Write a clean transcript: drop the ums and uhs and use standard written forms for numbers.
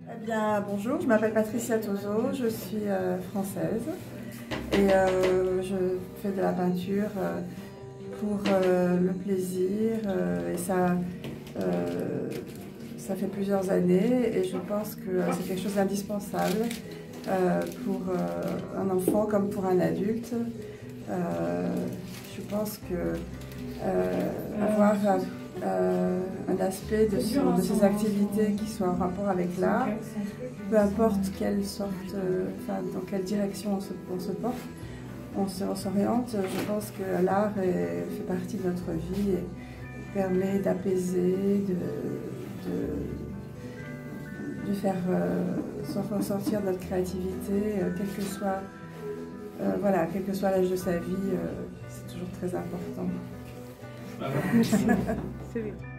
Eh bien, bonjour, je m'appelle Patricia Tozo, je suis française et je fais de la peinture pour le plaisir et ça fait plusieurs années et je pense que c'est quelque chose d'indispensable pour un enfant comme pour un adulte. Je pense que avoir un aspect de ces activités qui soit en rapport avec l'art, peu importe quelle sorte, dans quelle direction on se porte, on s'oriente. Je pense que l'art fait partie de notre vie et permet d'apaiser, de faire ressortir notre créativité, quel que soit l'âge de sa vie, c'est toujours très important. C'est bien.